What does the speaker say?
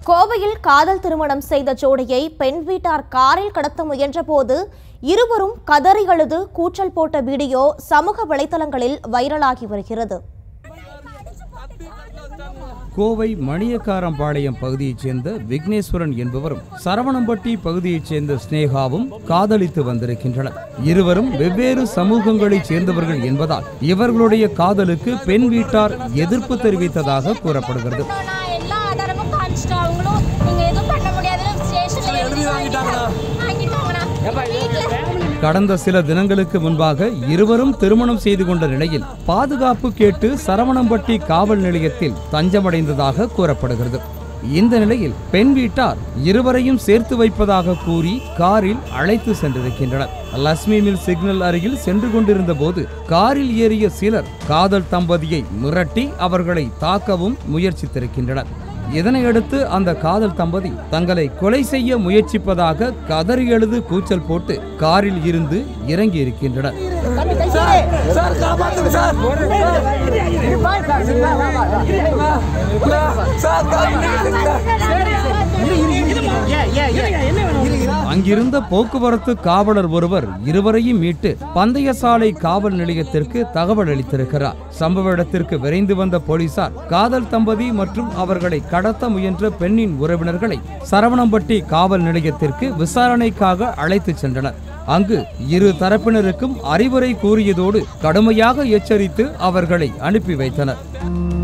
கோவையில் காதல் திருமணம் செய்த ஜோடியை பெண் வீட்டார் காரில் கடத்த முயன்றபோது இருவரும் கதறி அழுது கூச்சல் போட்ட வீடியோ சமூக வலைதளங்களில் வைரலாகி வருகிறது. கோவை மணியக்காரம்பாளையம் பகுதியைச் சேர்ந்த விக்னேஸ்வரன் என்பவரும் சரவணம்பட்டி பகுதியைச் சேர்ந்த ஸ்னேகாவும் காதலித்து வந்திருக்கின்றனர். இருவரும் வெவ்வேறு சமூகங்களைச் சேர்ந்தவர்கள் என்பதால் இவர்களுடைய காதலுக்கு பெண் வீட்டார் எதிர்ப்பு தெரிவித்ததாக கூறப்படுகிறது. கடந்த சில தினங்களுக்கு முன்பாக இருவரும் திருமணம் செய்து கொண்ட நிலையில் பாதுகாப்பு கேட்டு சரவணம்பட்டி காவல் நிலையத்தில் தஞ்சமடைந்ததாக கூறப்படுகிறது. இந்த நிலையில் பெண் வீட்டார் இருவரையும் சேர்த்து வைப்பதாக கூறி காரில் அழைத்து சென்றிருக்கின்றனர். லட்சுமி மில் சிக்னல் அருகில் சென்று கொண்டிருந்த போது காரில் ஏறிய சிலர் காதல் தம்பதியை மிரட்டி அவர்களை தாக்கவும் முயற்சித்திருக்கின்றனர். இதனையடுத்து அந்த காதல் தம்பதி தங்களை கொலை செய்ய முயற்சிப்பதாக கதறி எழுது கூச்சல் போட்டு காரில் இருந்து இறங்கி இருக்கின்றனர். அங்கிருந்த போக்குவரத்து காவலர் ஒருவர் இருவரையும் மீட்டு பந்தயசாலை காவல் நிலையத்திற்கு தகவல் அளித்திருக்கிறார். சம்பவ இடத்திற்கு விரைந்து வந்த போலீசார் காதல் தம்பதி மற்றும் அவர்களை கடத்த முயன்ற பெண்ணின் உறவினர்களை சரவணம்பட்டி காவல் நிலையத்திற்கு விசாரணைக்காக அழைத்து சென்றனர். அங்கு இரு தரப்பினருக்கும் அறிவுரை கூறியதோடு கடுமையாக எச்சரித்து அவர்களை அனுப்பி வைத்தனர்.